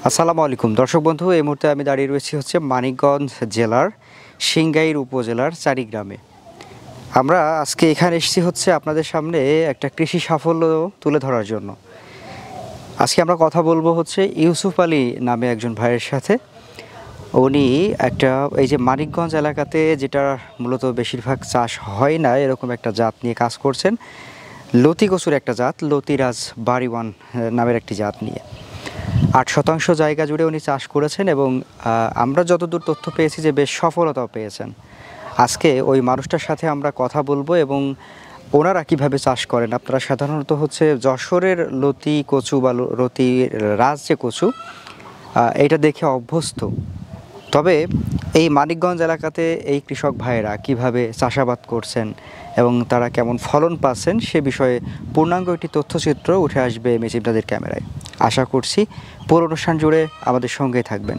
আসসালামু আলাইকুম দর্শক বন্ধু, এই মুহূর্তে আমি দাঁড়িয়ে রয়েছি হচ্ছে মানিকগঞ্জ জেলার সিংগাইর উপজেলার চারিগ্রামে। আমরা আজকে এখানে এসেছি হচ্ছে আপনাদের সামনে একটা কৃষি সাফল্য তুলে ধরার জন্য। আজকে আমরা কথা বলবো হচ্ছে ইউসুফ আলী নামে একজন ভাইয়ের সাথে। উনি একটা এই যে মানিকগঞ্জ এলাকাতে যেটা মূলত বেশিরভাগ চাষ হয় না এরকম একটা জাত নিয়ে কাজ করছেন, লতি কচুর একটা জাত, লতিরাজ বাড়িওয়ান নামের একটি জাত নিয়ে 8% জায়গা জুড়ে উনি চাষ করেছেন এবং আমরা যতদূর তথ্য পেয়েছি যে বেশ সফলতাও পেয়েছেন। আজকে ওই মানুষটার সাথে আমরা কথা বলবো এবং ওনারা কীভাবে চাষ করেন। আপনারা সাধারণত হচ্ছে যশোরের লতি কচু বা লতি রাজ যে কচু এটা দেখে অভ্যস্ত, তবে এই মানিকগঞ্জ এলাকাতে এই কৃষক ভাইয়েরা কিভাবে চাষাবাদ করছেন এবং তারা কেমন ফলন পাচ্ছেন সে বিষয়ে পূর্ণাঙ্গ একটি তথ্যচিত্র উঠে আসবে মেজিবদাদের ক্যামেরায়। আশা করছি পুরো অনুষ্ঠান জুড়ে আমাদের সঙ্গেই থাকবেন।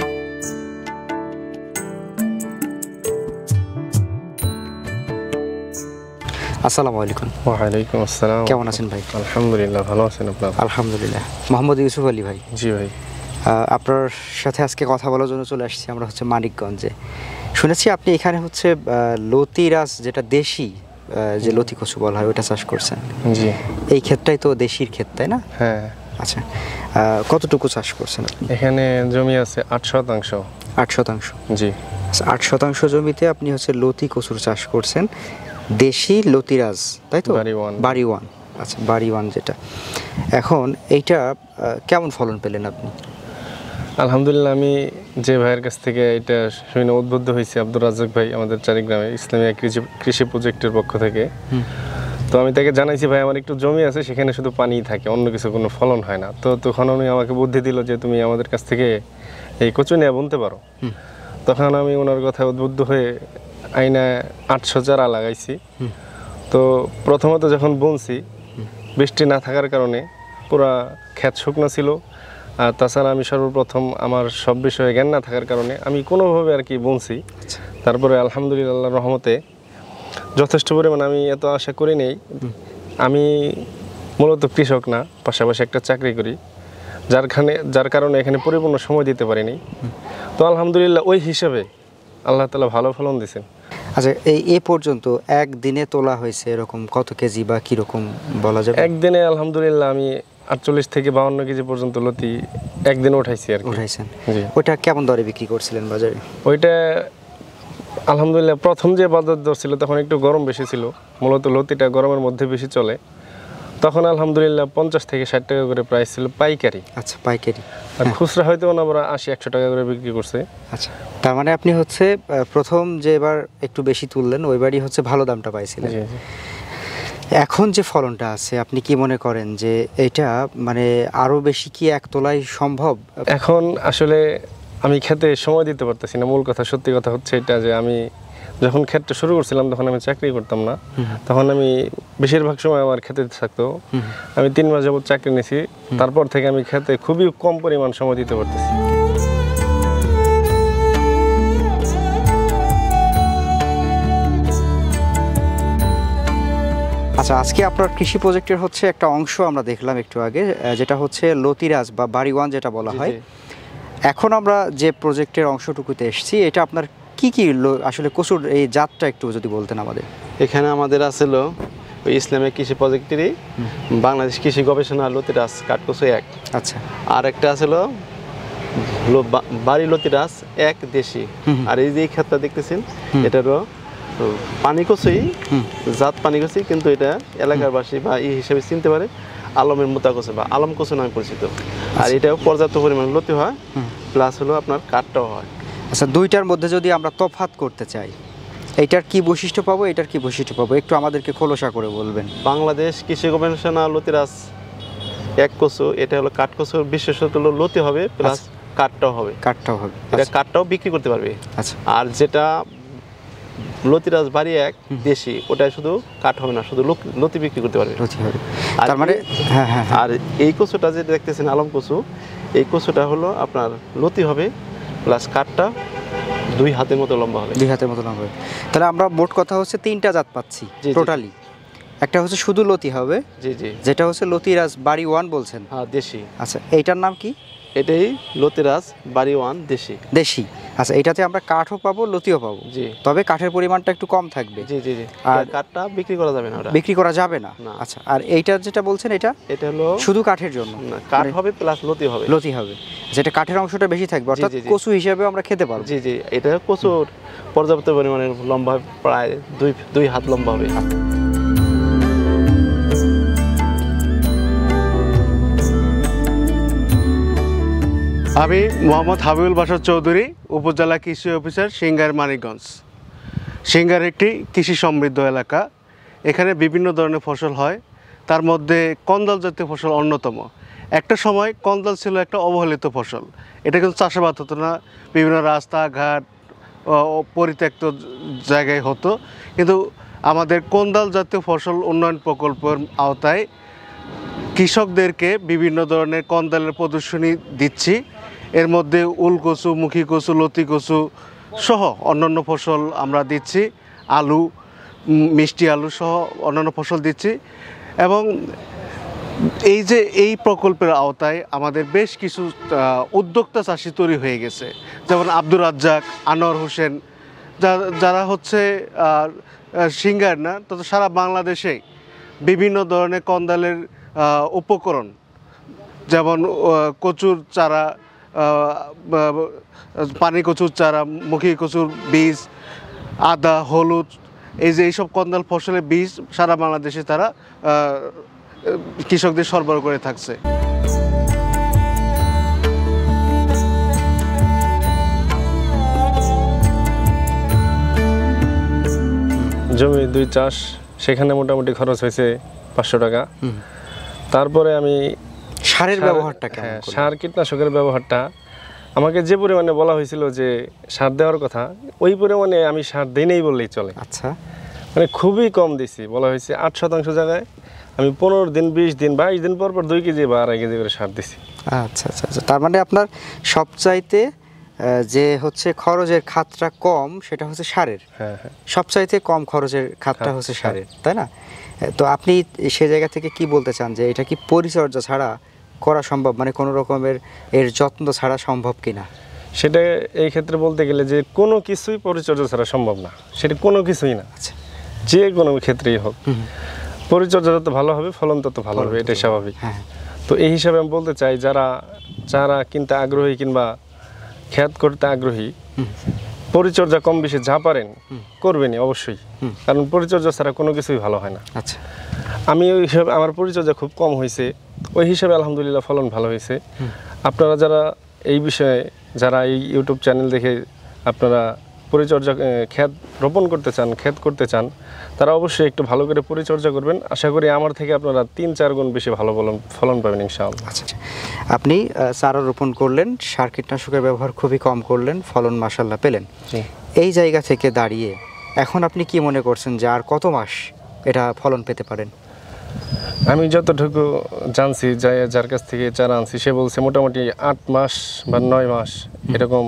আসসালামু আলাইকুম। ওয়ালাইকুম আসসালাম। কেমন আছেন ভাই? আলহামদুলিল্লাহ, ভালো আছেন আপনারা? আলহামদুলিল্লাহ। মোহাম্মদ ইউসুফ আলী ভাই। জি ভাই। আপনার সাথে আজকে কথা বলার জন্য চলে আসছি আমরা হচ্ছে মানিকগঞ্জে। শুনেছি আপনি এখানে হচ্ছে লতিরাজ যেটা দেশি যে লতি কচু বলা হয় ওটা চাষ করছেন। জি। এই ক্ষেতটাই তো দেশির ক্ষেত, তাই না? হ্যাঁ। আচ্ছা, কতটুকু চাষ করছেন আপনি? এখানে জমি আছে 8%। 8%? জি। 8% জমিতে আপনি হচ্ছে লতি কচুর চাষ করছেন, দেশি লতিরাজ, তাই তো? বাড়িওয়ান। আচ্ছা, বাড়িওয়ান যেটা। এখন এইটা কেমন ফলন পেলেন আপনি? আলহামদুলিল্লাহ, আমি যে ভাইয়ের কাছ থেকে এটা শুনে উদ্বুদ্ধ হয়েছি, আব্দুর রাজ্জাক ভাই, আমাদের চারিগ্রামে ইসলামিয়া কৃষি প্রজেক্টের পক্ষ থেকে। তো আমি তাকে জানাইছি, ভাই আমার একটু জমি আছে, সেখানে শুধু পানিই থাকে, অন্য কিছু কোনো ফলন হয় না। তো তখন উনি আমাকে বুদ্ধি দিল যে তুমি আমাদের কাছ থেকে এই কচু নিয়ে বুনতে পারো। তখন আমি ওনার কথায় উদ্বুদ্ধ হয়ে আইনা 800 চারা লাগাইছি। তো প্রথমত যখন বুনছি, বৃষ্টি না থাকার কারণে পুরা ক্ষেত শুকনো ছিল, আর তাছাড়া আমি সর্বপ্রথম আমার সব বিষয়ে জ্ঞান না থাকার কারণে আমি কোনোভাবে আর কি বুনছি। তারপরে আলহামদুলিল্লাহ রহমতে যথেষ্ট পরিমাণ, আমি এত আশা করি নেই। আমি মূলত কৃষক না, পাশাপাশি একটা চাকরি করি, যার কারণে এখানে পরিপূর্ণ সময় দিতে পারিনি। তো আলহামদুলিল্লাহ ওই হিসাবে আল্লাহ তাআলা ভালো ফলন দিয়েছেন। আচ্ছা, এই পর্যন্ত একদিনে তোলা হয়েছে এরকম কত কেজি বা কীরকম বলা যাবে? একদিনে আলহামদুলিল্লাহ আমি 48 থেকে 52 কেজি পর্যন্ত লতি একদিনে উঠাইছি আর কি। উঠাইছেন? ওইটা কেমন দরে বিক্রি করছিলেন বাজারে? ওইটা আলহামদুলিল্লাহ প্রথম যে বাজার দর ছিল তখন একটু গরম বেশি ছিল, মূলত লতিটা গরমের মধ্যে বেশি চলে। তখন আলহামদুলিল্লাহ 50 থেকে 60 টাকা করে প্রাইস ছিল পাইকারি। আচ্ছা, পাইকারি। আর খুচরা হয়তো আমরা 80-100 টাকা করে বিক্রি করছে। আচ্ছা, তার মানে আপনি হচ্ছে প্রথম যে এবার একটু বেশি তুললেন ওইবারই হচ্ছে ভালো দামটা পাইছিলেন। এখন যে ফলনটা আছে আপনি কি মনে করেন যে এটা মানে আরো বেশি কি এক তোলাই সম্ভব? এখন আসলে আমি খেতে সময় দিতে পারতেছি না। মূল কথা, সত্যি কথা হচ্ছে এটা যে আমি যখন ক্ষেতটা শুরু করছিলাম তখন আমি চাকরি করতাম না, তখন আমি বেশিরভাগ সময় আমার খেতে থাকতো। আমি 3 মাস যাবত চাকরি নিয়েছি, তারপর থেকে আমি খেতে খুবই কম পরিমাণ সময় দিতে পারতেছি। আচ্ছা, আজকে আপনার কৃষি প্রজেক্টের হচ্ছে একটা অংশ আমরা দেখলাম একটু আগে, যেটা হচ্ছে লতিরাজ বা বাড়িওয়ান যেটা বলা হয়। এখন আমরা যে প্রজেক্টের অংশটুকুতে এসেছি, এটা আপনার কি কি আসলে কচুর এই জাতটা একটু যদি বলতেন আমাদের। এখানে আমাদের আছিল ওই ইসলামিক কৃষি প্রজেক্টেরই বাংলাদেশ কৃষি গবেষণা লতিরাজ কাঠকচু 1। আচ্ছা, আর একটা আছিল বাড়ি লতিরাজ 1 দেশি। আর এই যে ক্ষেতটা দেখতেছেন এটারও পানি কচুই, জাত পানি কচুই, কিন্তু এটা এলাকার বাসী বা এই হিসেবে চিনতে পারে আলমের মোতা কচু বা আলম কচু নামে পরিচিত। আর এটাও পর্যাপ্ত পরিমাণ লতি হয়, প্লাস হলো আপনার কাঠটাও হয়। আচ্ছা, দুইটার মধ্যে যদি আমরা তফাৎ করতে চাই, এইটার কি বৈশিষ্ট্য পাবো, এটার কি বৈশিষ্ট্য পাবো, একটু আমাদেরকে খোলসা করে বলবেন। বাংলাদেশ কৃষি গবেষণা লতিরাজ 1 কচু, এটা হলো কাঠ কচুর বিশেষত হলো লতি হবে প্লাস কাঠটাও হবে। এটা কাঠটাও বিক্রি করতে পারবে। আচ্ছা, আর যেটা লতিরাজ বাড়ি 1 দেশি, ওটা শুধু কাঠ হবে না, শুধু লতি বিক্রি করতে পারবে। তার মানে আর এই কচুটা যে দেখতেছেন আলম কচু, এই কচুটা হলো আপনার লতি হবে প্লাস কাঠটা 2 হাতের মতো লম্বা হবে। 2 হাতের মতো লম্বা হবে। তাহলে আমরা মোট কথা হচ্ছে 3টা জাত পাচ্ছি টোটালি। একটা হচ্ছে শুধু লতি হবে, জি জি, যেটা হচ্ছে লতিরাজ বাড়িওয়ান বলছেন। হ্যাঁ, দেশি। আচ্ছা, এইটার নাম কি? এটাই লতিরাজ বাড়ি 1 দেশি। দেশি, আচ্ছা এটাতে আমরা কাঠও পাবো, লতিও পাবো। জি। তবে কাঠের পরিমাণটা একটু কম থাকবে। জি জি জি। আর আর কাঠটা বিক্রি করা যাবে না, ওটা বিক্রি করা যাবে না। না। আচ্ছা, আর এইটা যেটা বলছেন এটা এটা হলো শুধু কাঠের জন্য? না, কাঠ হবে প্লাস লতি হবে। লতি হবে, যেটা কাঠের অংশটা বেশি থাকবে, অর্থাৎ জি, জি। কচু হিসেবেও আমরা খেতে পারবো। জি জি, এটা প্রচুর পর্যাপ্ত পরিমাণে লম্বা, প্রায় দুই হাত লম্বা হবে। আমি মোহাম্মদ হাবিবুল বাশার চৌধুরী, উপজেলা কৃষি অফিসার, সিংগার, মানিকগঞ্জ। সিংগার একটি কৃষি সমৃদ্ধ এলাকা। এখানে বিভিন্ন ধরনের ফসল হয়, তার মধ্যে কন্দল জাতীয় ফসল অন্যতম। একটা সময় কন্দল ছিল একটা অবহেলিত ফসল, এটা কিন্তু চাষাবাদ হতো না, বিভিন্ন রাস্তাঘাট পরিত্যক্ত জায়গায় হতো। কিন্তু আমাদের কন্দল জাতীয় ফসল উন্নয়ন প্রকল্পের আওতায় কৃষকদেরকে বিভিন্ন ধরনের কন্দলের প্রদর্শনী দিচ্ছি। এর মধ্যে উলকচু, মুখী কচু, লতি কচু সহ অন্যান্য ফসল আমরা দিচ্ছি, আলু, মিষ্টি আলু সহ অন্যান্য ফসল দিচ্ছি। এবং এই যে এই প্রকল্পের আওতায় আমাদের বেশ কিছু উদ্যোক্তা চাষি তৈরি হয়ে গেছে, যেমন আব্দুর রাজ্জাক, আনোয়ার হোসেন, যারা হচ্ছে সিংগার না, তবে সারা বাংলাদেশে বিভিন্ন ধরনের কন্দালের উপকরণ, যেমন কচুর চারা, পানি কচুর চারা, মুখী কচুর বীজ, আদা, হলুদ, এইসব কন্দাল ফসলের বীজ সারা বাংলাদেশে তারা কৃষকদের সরবরাহ করে থাকছে। জমি 2 চাষ, সেখানে মোটামুটি খরচ হয়েছে 500 টাকা। তারপরে আমি সারের ব্যবহারটা কেমন? হ্যাঁ, সার কীটনাশকের ব্যবহারটা আমাকে যে পরিমাণে বলা হয়েছিল যে সার দেওয়ার কথা, ওই পরিমাণে আমি সার দিই নেই বললেই চলে। আচ্ছা, মানে খুবই কম দিছি। বলা হয়েছে 8% জায়গায় আমি 15 দিন, 20 দিন, 22 দিন পর 2 কেজি বা 2.5 কেজি করে সার দিছি। আচ্ছা আচ্ছা আচ্ছা, তার মানে আপনার সবচাইতে যে হচ্ছে খরচের খাতটা কম, সেটা হচ্ছে সারের। হ্যাঁ হ্যাঁ, সবচাইতে কম খরচের খাতটা হচ্ছে সারের, তাই না? তো আপনি সে জায়গা থেকে কি বলতে চান যে এটা কি পরিচর্যা ছাড়া করা সম্ভব, মানে কোনো রকমের এর যত্ন ছাড়া সম্ভব কিনা? সেটা এই ক্ষেত্রে বলতে গেলে যে কোনো কিছুই পরিচর্যা ছাড়া সম্ভব না, সেটা কোনো কিছুই না। আচ্ছা, যে কোনো ক্ষেত্রেই হোক পরিচর্যা যত ভালো হবে ফলন তত ভালো হবে, এটাই স্বাভাবিক। হ্যাঁ, তো এই হিসাবে আমি বলতে চাই, যারা চারা কিনতে আগ্রহী কিংবা খেত করতে আগ্রহী, পরিচর্যা কম বেশি যা পারেন করবেনই অবশ্যই, কারণ পরিচর্যা ছাড়া কোনো কিছুই ভালো হয় না। আচ্ছা, আমি ওই হিসাবে আমার পরিচর্যা খুব কম হয়েছে, ওই হিসাবে আলহামদুলিল্লাহ ফলন ভালো হয়েছে। আপনারা যারা এই বিষয়ে, যারা এই ইউটিউব চ্যানেল দেখে আপনারা পরিচর্যা, ক্ষেত রোপণ করতে চান, ক্ষেত করতে চান, তারা অবশ্যই একটু ভালো করে পরিচর্যা করবেন। আশা করি আমার থেকে আপনারা 3-4 গুণ বেশি ভালো ফলন পাবেন ইনশাআল্লাহ। আচ্ছা, আপনি চারা রোপণ করলেন, সার কীটনাশকের ব্যবহার খুবই কম করলেন, ফলন মাশাআল্লাহ পেলেন। এই জায়গা থেকে দাঁড়িয়ে এখন আপনি কি মনে করছেন যে আর কত মাস এটা ফলন পেতে পারেন? আমি যতটুকু জানছি, যার কাছ থেকে চারা আনছি, সে বলছে মোটামুটি 8 মাস বা 9 মাস এরকম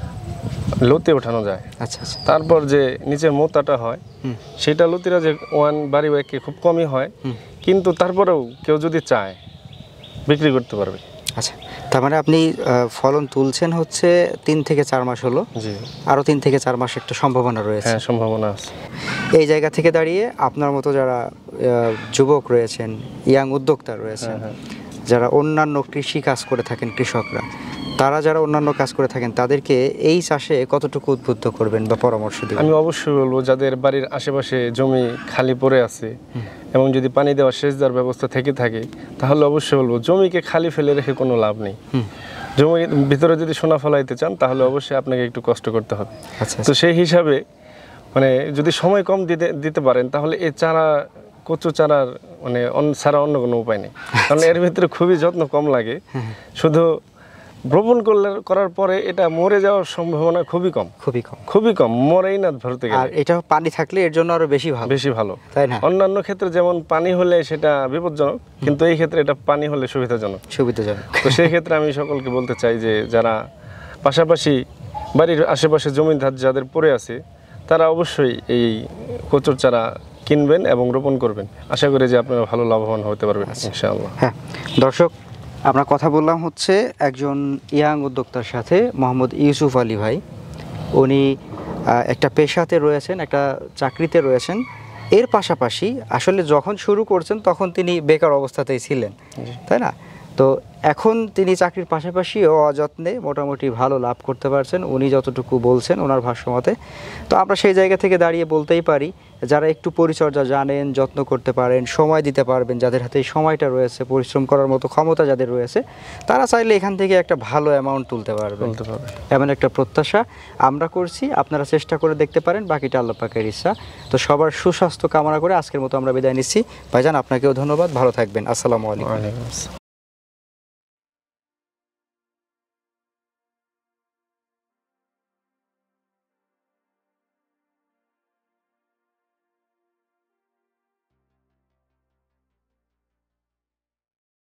লতি ওঠানো যায়। আচ্ছা আচ্ছা, তারপর যে নিচের মোতাটা হয় সেটা লতিরা যে বাড়ি ওয়াকে খুব কমই হয়, কিন্তু তারপরেও কেউ যদি চায় বিক্রি করতে পারবে। আচ্ছা, তার মানে আপনি ফলন তুলছেন হচ্ছে 3 থেকে 4 মাস হলো, জি, আরও 3 থেকে 4 মাস একটা সম্ভাবনা রয়েছে। হ্যাঁ, সম্ভাবনা আছে। এই জায়গা থেকে দাঁড়িয়ে আপনার মতো যারা যুবক রয়েছেন, ইয়াং উদ্যোক্তা রয়েছেন, যারা অন্যান্য কৃষি কাজ করে থাকেন, কৃষকরা, তারা যারা অন্যান্য কাজ করে থাকেন, তাদেরকে এই চাষে কতটুকু উদ্বুদ্ধ করবেন বা পরামর্শ দিবেন? আমি অবশ্যই বলবো, যাদের বাড়ির আশেপাশে জমি খালি পড়ে আছে এবং যদি পানি দেওয়া, সেচ দেওয়ার ব্যবস্থা থেকে থাকে, তাহলে অবশ্যই বলবো জমিকে খালি ফেলে রেখে কোনো লাভ নেই। জমির ভিতরে যদি সোনা ফলাইতে চান, তাহলে অবশ্যই আপনাকে একটু কষ্ট করতে হবে। আচ্ছা, তো সেই হিসাবে মানে যদি সময় কম দিতে পারেন, তাহলে এই চারা, কচু চারার মানে ছাড়া অন্য কোনো উপায় নেই, কারণ এর ভিতরে খুবই যত্ন কম লাগে। শুধু রোপণ করার পরে এটা মরে যাওয়ার সম্ভাবনা খুবই কম, খুবই কম, মরেই না ধরতে গেলে। আর এটা পানি থাকলে এর জন্য আরো বেশি ভালো, তাই না? অন্যান্য ক্ষেত্রে যেমন পানি হলে সেটা বিপজ্জনক, কিন্তু এই ক্ষেত্রে এটা পানি হলে সুবিধাজনক। তো সেই ক্ষেত্রে আমি সকলকে বলতে চাই যে যারা পাশাপাশি বাড়ির আশেপাশে জমি যাদের পড়ে আছে, তারা অবশ্যই এই কচুর চারা কিনবেন এবং রোপণ করবেন। আশা করি যে আপনারা ভালো লাভবান হতে পারবেন ইনশাআল্লাহ। হ্যাঁ, দর্শক, আমরা কথা বললাম হচ্ছে একজন ইয়াং উদ্যোক্তার সাথে, মোহাম্মদ ইউসুফ আলী ভাই। উনি একটা পেশাতে রয়েছেন, একটা চাকরিতে রয়েছেন। এর পাশাপাশি আসলে যখন শুরু করছেন তখন তিনি বেকার অবস্থাতেই ছিলেন, তাই না? তো এখন তিনি চাকরির পাশাপাশিও অযত্নে মোটামুটি ভালো লাভ করতে পারছেন, উনি যতটুকু বলছেন ওনার ভাষ্যমতে। তো আমরা সেই জায়গা থেকে দাঁড়িয়ে বলতেই পারি, যারা একটু পরিচর্যা জানেন, যত্ন করতে পারেন, সময় দিতে পারবেন, যাদের হাতে এই সময়টা রয়েছে, পরিশ্রম করার মতো ক্ষমতা যাদের রয়েছে, তারা চাইলে এখান থেকে একটা ভালো অ্যামাউন্ট তুলতে পারবে। এমন একটা প্রত্যাশা আমরা করছি। আপনারা চেষ্টা করে দেখতে পারেন, বাকিটা আল্লাহ পাকের ইচ্ছা। তো সবার সুস্বাস্থ্য কামনা করে আজকের মতো আমরা বিদায় নিচ্ছি। ভাইজান, আপনাকেও ধন্যবাদ, ভালো থাকবেন। আসসালামু আলাইকুম।